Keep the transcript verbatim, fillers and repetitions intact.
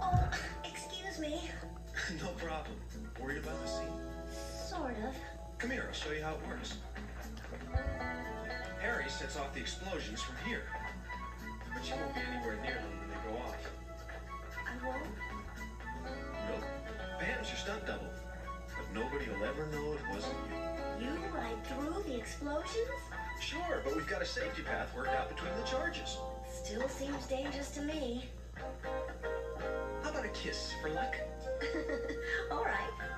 Oh, excuse me. No problem. Worried about the scene? Sort of. Come here, I'll show you how it works. Harry sets off the explosions from here. But you won't be anywhere near them when they go off. I won't? Nope. Pam's your stunt double. But nobody will ever know it wasn't you. You right through the explosions? Sure, but we've got a safety path worked out between the charges. Still seems dangerous to me. How about a kiss for luck? All right.